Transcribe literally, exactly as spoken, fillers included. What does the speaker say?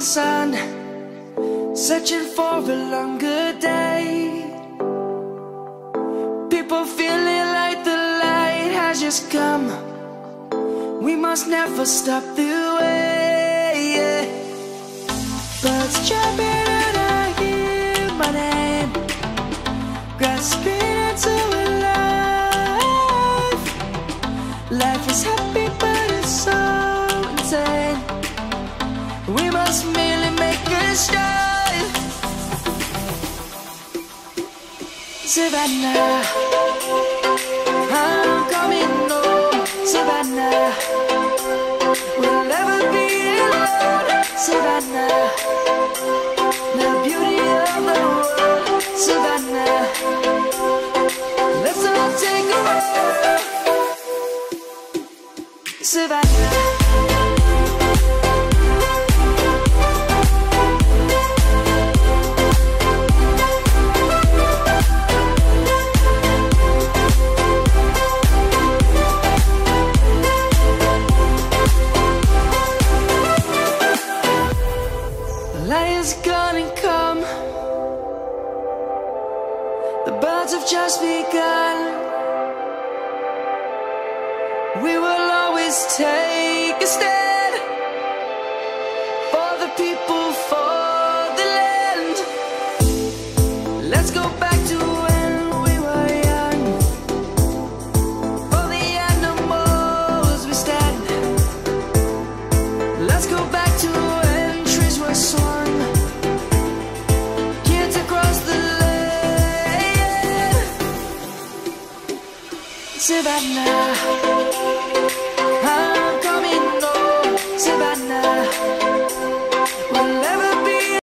sun, searching for a longer day. People feeling like the light has just come. We must never stop the way, yeah. Birds jumping and I hear my name, grasping into a life. Life is happy but it's so insane. We must merely make a start. Savannah, I'm coming home. Savannah, we'll never be alone. Savannah, the beauty of the world. Savannah, let's all take a walk. Savannah. Lion's gonna come. The birds have just begun. We will always take a stand for the people, for the land. Let's go back to when we were young. For the animals we stand. Let's go back to when trees were swung. Kids across the land. Savannah.